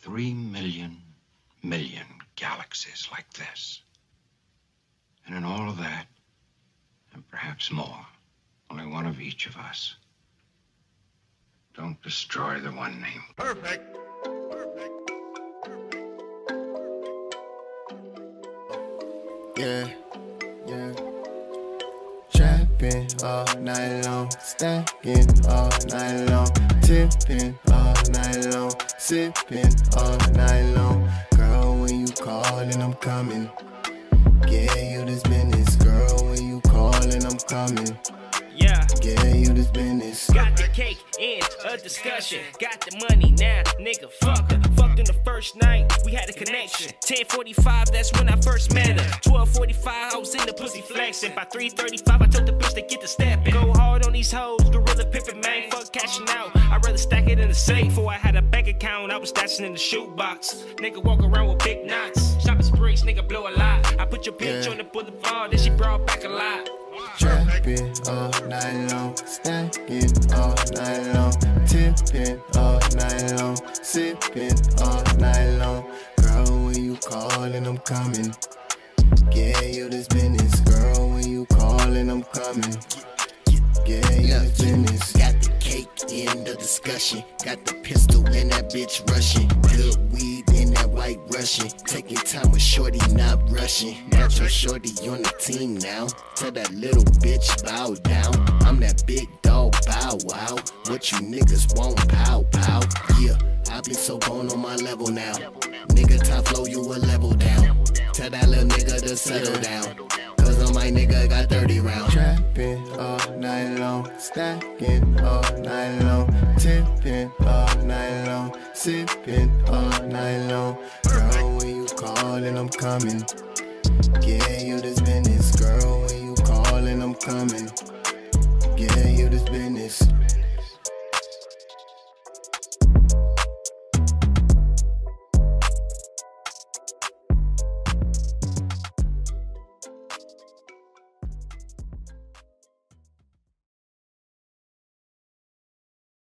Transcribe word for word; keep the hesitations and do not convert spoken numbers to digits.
three million million galaxies like this. And in all of that, and perhaps more, only one of each of us. Don't destroy the one named Perfect. Perfect. Yeah, yeah. Trapping all night long, stacking all night long, tipping all night long, sipping all night long. Girl, when you callin', I'm coming. Yeah, you this business. Girl, when you callin', I'm coming. Yeah, yeah, you this business. Got the cake in a discussion. Got the money now, nigga, fuck her. Fucked on the first night, we had a connection. ten forty-five, that's when I first met her. twelve forty-five, I was in the pussy flexing. By three thirty-five, I told the bitch to get the steppin'. Go hard on these hoes, gorilla pimpin', man. Fuck cashing out, I'd rather stack it in the safe. Before I had a bank account, I was stashing in the shoebox. Nigga walk around with big knots. Shopping sprees, nigga blow a lot. I put your bitch Yeah. on the boulevard, then she brought back a lot. Trapping all night long, stacking all night long, tipping all night long, sipping all night long. Girl, when you callin', I'm coming. Yeah, you this business. Girl, when you callin', I'm coming. Yeah, you this business. Got the cake in the discussion. Got the pistol and that bitch rushing. Good weed in that white Russian. Taking time with shorty, not rushing. Got your shorty on the team now. Tell that little bitch bow down. I'm that big dog, bow wow. What you niggas want, pow pow. Yeah, I be so gone on my level now. Nigga, top flow, you a level down. Tell that little nigga to settle down. Cause on my nigga got thirty rounds. Trapping all night long, stacking all night long, tipping all night long, sipping all night long. Girl, when you callin', I'm coming. Yeah, you this business. Girl, when you callin', I'm coming. Yeah, you this business.